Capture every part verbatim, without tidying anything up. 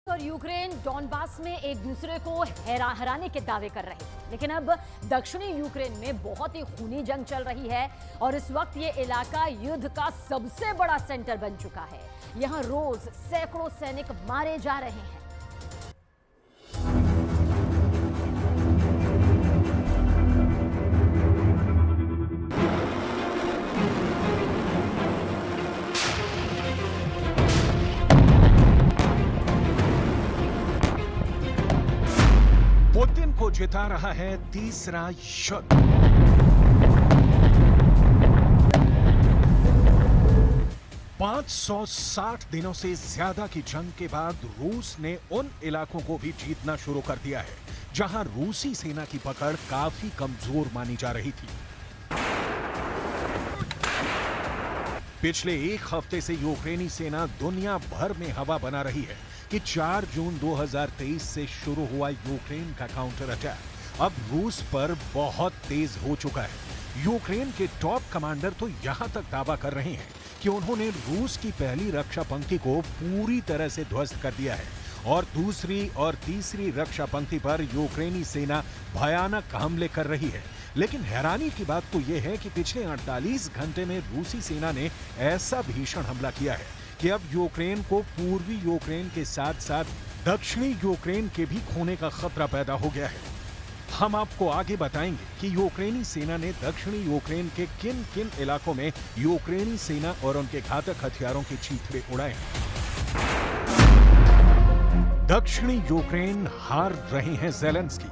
और Ukraine Donbas में एक दूसरे को हरा हराने के दावे कर रहे हैं, लेकिन अब दक्षिणी यूक्रेन में बहुत ही खूनी जंग चल रही है और इस वक्त ये इलाका युद्ध का सबसे बड़ा सेंटर बन चुका है। यहां रोज सैकड़ों सैनिक मारे जा रहे हैं। पुतिन को जिता रहा है तीसरा युद्ध। पाँच सौ साठ दिनों से ज्यादा की जंग के बाद रूस ने उन इलाकों को भी जीतना शुरू कर दिया है जहां रूसी सेना की पकड़ काफी कमजोर मानी जा रही थी। पिछले एक हफ्ते से यूक्रेनी सेना दुनिया भर में हवा बना रही है कि चार जून दो हज़ार तेईस से शुरू हुआ यूक्रेन का काउंटर अटैक अब रूस पर बहुत तेज हो चुका है। यूक्रेन के टॉप कमांडर तो यहां तक दावा कर रहे हैं कि उन्होंने रूस की पहली रक्षा पंक्ति को पूरी तरह से ध्वस्त कर दिया है और दूसरी और तीसरी रक्षा पंक्ति पर यूक्रेनी सेना भयानक हमले कर रही है। लेकिन हैरानी की बात तो यह है कि पिछले अड़तालीस घंटे में रूसी सेना ने ऐसा भीषण हमला किया है कि अब यूक्रेन को पूर्वी यूक्रेन के साथ साथ दक्षिणी यूक्रेन के भी खोने का खतरा पैदा हो गया है। हम आपको आगे बताएंगे कि यूक्रेनी सेना ने दक्षिणी यूक्रेन के किन किन इलाकों में यूक्रेनी सेना और उनके घातक हथियारों के चीथड़े उड़ाए। दक्षिणी यूक्रेन हार रहे हैं ज़ेलेंस्की।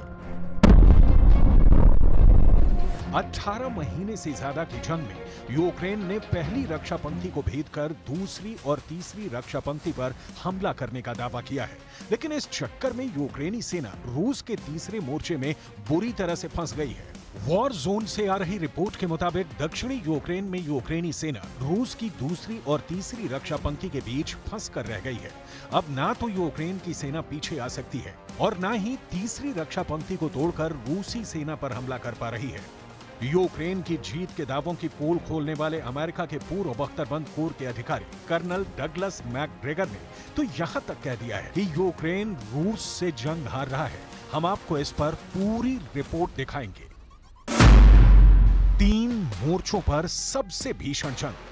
अठारह महीने से ज्यादा की जंग में यूक्रेन ने पहली रक्षा पंक्ति को भेदकर दूसरी और तीसरी रक्षा पंक्ति पर हमला करने का दावा किया है, लेकिन इस चक्कर में यूक्रेनी सेना रूस के तीसरे मोर्चे में बुरी तरह से फंस गई है। वॉर जोन से आ रही रिपोर्ट के मुताबिक दक्षिणी यूक्रेन में यूक्रेनी सेना रूस की दूसरी और तीसरी रक्षा पंक्ति के बीच फंस कर रह गई है। अब ना तो यूक्रेन की सेना पीछे आ सकती है और ना ही तीसरी रक्षा पंक्ति को तोड़कर रूसी सेना पर हमला कर पा रही है। यूक्रेन की जीत के दावों की पोल खोलने वाले अमेरिका के पूर्व बख्तरबंद कोर के अधिकारी कर्नल डगलस मैकग्रेगर ने तो यहां तक कह दिया है कि यूक्रेन रूस से जंग हार रहा है। हम आपको इस पर पूरी रिपोर्ट दिखाएंगे। तीन मोर्चों पर सबसे भीषण जंग।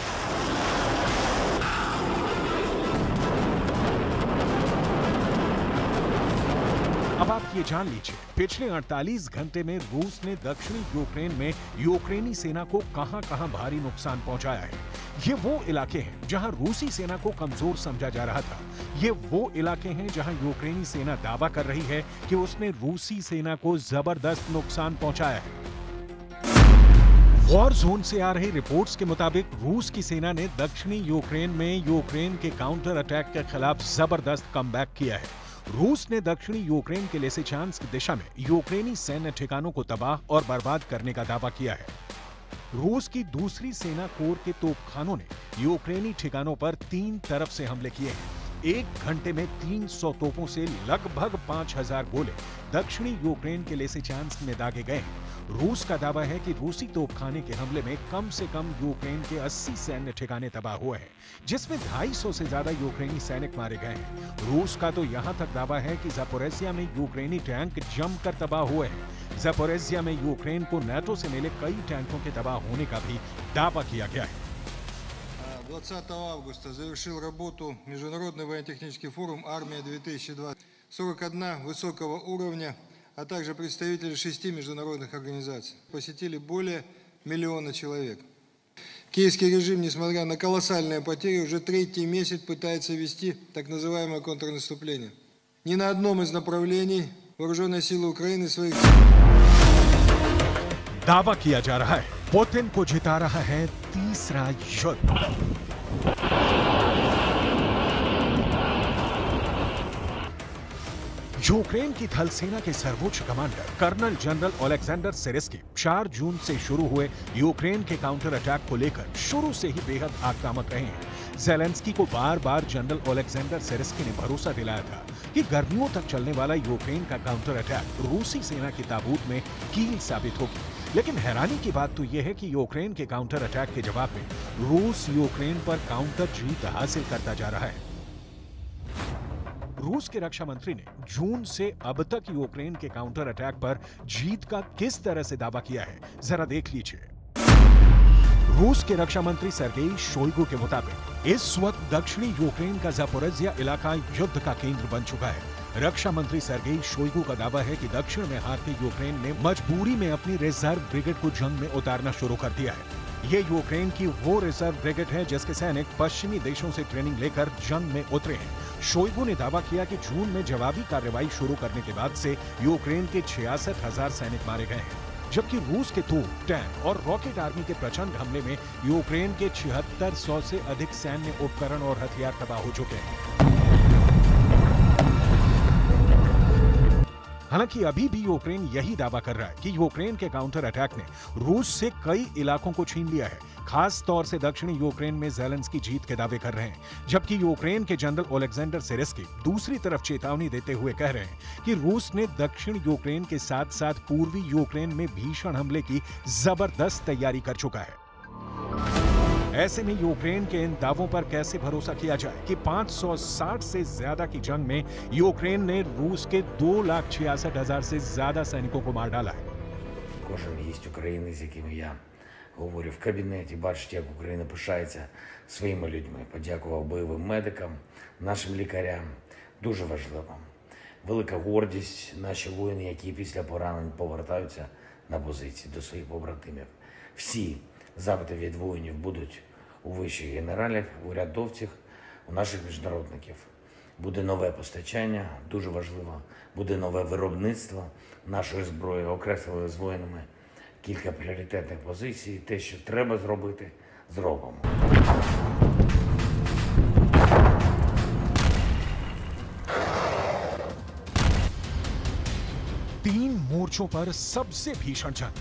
अब आप ये जान लीजिए, पिछले अड़तालीस घंटे में रूस ने दक्षिणी यूक्रेन में यूक्रेनी सेना को कहां-कहां भारी नुकसान पहुंचाया है। ये वो इलाके हैं जहां रूसी सेना को कमजोर समझा जा रहा था। ये वो इलाके हैं जहां यूक्रेनी सेना दावा कर रही है कि उसने रूसी सेना को जबरदस्त नुकसान पहुंचाया है। वॉर जोन से आ रही रिपोर्ट्स के मुताबिक रूस की सेना ने दक्षिणी यूक्रेन में यूक्रेन के काउंटर अटैक के खिलाफ जबरदस्त कमबैक किया है। रूस ने दक्षिणी यूक्रेन के लिसिचांस्क दिशा में यूक्रेनी सैन्य ठिकानों को तबाह और बर्बाद करने का दावा किया है। रूस की दूसरी सेना कोर के तोपखानों ने यूक्रेनी ठिकानों पर तीन तरफ से हमले किए हैं। एक घंटे में तीन सौ तोपों से लगभग पांच हज़ार गोले दक्षिणी यूक्रेन के लिसिचांस्क में दागे गए हैं। रूस का दावा है कि रूसी तोपखाने के हमले में कम से कम यूक्रेन के अस्सी सैन्य ठिकाने तबाह हुए हैं, जिसमें ढाई सौ से ज्यादा यूक्रेनी सैनिक मारे गए हैं। रूस का तो यहां तक दावा है कि ज़पोरिज़िया में यूक्रेनी टैंक जमकर तबाह हुए हैं। ज़पोरिज़िया में यूक्रेन को नाटो से मिले कई टैंकों के तबाह होने का भी दावा किया गया है। двадцатого августа завершил работу Международный военно-технический форум «Армия-две тысячи двадцать». сорок одна высокого уровня, а также представители шести международных организаций. Посетили более миллиона человек. Киевский режим, несмотря на колоссальные потери, уже третий месяц пытается вести так называемое контрнаступление. Ни на одном из направлений вооруженные силы Украины своих... दावा किया जा रहा है पुतिन को जिता रहा है तीसरा युद्ध। यूक्रेन की थल सेना के सर्वोच्च commander colonel general Oleksandr Syrskyi चार जून से शुरू हुए यूक्रेन के काउंटर अटैक को लेकर शुरू से ही बेहद आक्रामक रहे हैं। ज़ेलेंस्की को बार बार जनरल ओलेक्जेंडर सिर्स्की ने भरोसा दिलाया था कि गर्मियों तक चलने वाला यूक्रेन का काउंटर अटैक रूसी सेना की ताबूत में कील साबित होगी। लेकिन हैरानी की बात तो यह है कि यूक्रेन के काउंटर अटैक के जवाब में रूस यूक्रेन पर काउंटर जीत हासिल करता जा रहा है। रूस के रक्षा मंत्री ने जून से अब तक यूक्रेन के काउंटर अटैक पर जीत का किस तरह से दावा किया है, जरा देख लीजिए। रूस के रक्षा मंत्री सर्गेई शोइगु के मुताबिक इस वक्त दक्षिणी यूक्रेन का ज़ापोरिज़िया इलाका युद्ध का केंद्र बन चुका है। रक्षा मंत्री सर्गेई शोइगु का दावा है कि दक्षिण में हारती यूक्रेन ने मजबूरी में अपनी रिजर्व ब्रिगेड को जंग में उतारना शुरू कर दिया है। ये यूक्रेन की वो रिजर्व ब्रिगेड है जिसके सैनिक पश्चिमी देशों से ट्रेनिंग लेकर जंग में उतरे हैं। शोइगु ने दावा किया कि जून में जवाबी कार्रवाई शुरू करने के बाद से यूक्रेन के छियासठ हजार सैनिक मारे गए हैं, जबकि रूस के तोप, टैंक और रॉकेट आर्मी के प्रचंड हमले में यूक्रेन के छिहत्तर सौ से अधिक सैन्य उपकरण और हथियार तबाह हो चुके हैं। हालांकि अभी भी यूक्रेन यही दावा कर रहा है कि यूक्रेन के काउंटर अटैक ने रूस से कई इलाकों को छीन लिया है। खास तौर से दक्षिणी यूक्रेन में ज़ेलेंस्की जीत के दावे कर रहे हैं, जबकि यूक्रेन के जनरल ओलेक्जेंडर सिरिस्की दूसरी तरफ चेतावनी देते हुए कह रहे हैं कि रूस ने दक्षिण यूक्रेन के साथ साथ पूर्वी यूक्रेन में भीषण हमले की जबरदस्त तैयारी कर चुका है। ऐसे में यूक्रेन के इन दावों पर कैसे भरोसा किया जाए कि पाँच सौ साठ से ज्यादा की जंग में यूक्रेन ने रूस के दो लाख छियासठ हजार से ज्यादा सैनिकों को मार डाला है। Кожен є українець, з яким я говорю в кабінеті, бачить, як Україна пишається своїми людьми. Подякував бойовим медикам, нашим лікарям. Дуже важливо. Велика гордість наші воїни, які після поранень повертаються на позиції до своїх побратимів. Всі запити від воїнів будуть у вищих генералів, у урядовців, у наших міжнародників. Буде нове постачання, дуже важливо, буде нове виробництво нашої зброї, окреслили з воїнами кілька пріоритетних позицій. Те, що треба зробити, зробимо. तीन मोर्चों पर सबसे भीषण जंग।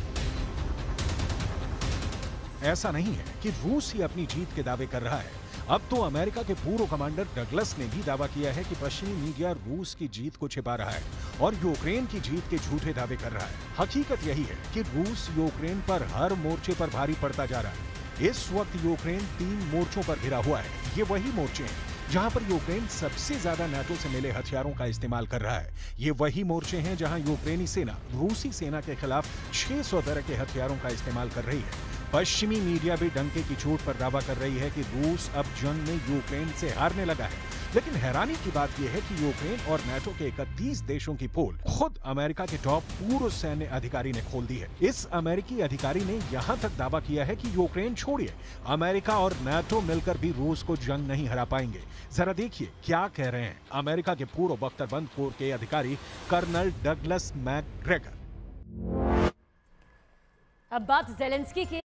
ऐसा नहीं है कि रूस ही अपनी जीत के दावे कर रहा है। अब तो अमेरिका के पूर्व कमांडर डगलस ने भी दावा किया है कि पश्चिमी मीडिया रूस की जीत को छिपा रहा है और यूक्रेन की जीत के झूठे दावे कर रहा है। हकीकत यही है कि रूस यूक्रेन पर हर मोर्चे पर भारी पड़ता जा रहा है। इस वक्त यूक्रेन तीन मोर्चों पर घिरा हुआ है। ये वही मोर्चे हैं जहां पर यूक्रेन सबसे ज्यादा नाटो से मिले हथियारों का इस्तेमाल कर रहा है। ये वही मोर्चे हैं जहां यूक्रेनी सेना रूसी सेना के खिलाफ छह सौ तरह के हथियारों का इस्तेमाल कर रही है। पश्चिमी मीडिया भी डंके की चोट पर दावा कर रही है कि रूस अब जंग में यूक्रेन से हारने लगा है। लेकिन हैरानी की बात यह है कि यूक्रेन और नाटो के इकतीस देशों की पोल खुद अमेरिका के टॉप पूर्व सैन्य अधिकारी ने खोल दी है। इस अमेरिकी अधिकारी ने यहां तक दावा किया है कि यूक्रेन छोड़िए, अमेरिका और नाटो मिलकर भी रूस को जंग नहीं हरा पाएंगे। जरा देखिए क्या कह रहे हैं अमेरिका के पूर्व बख्तरबंद कोर के अधिकारी कर्नल डगलस मैकग्रेगर। अब बात ज़ेलेंस्की की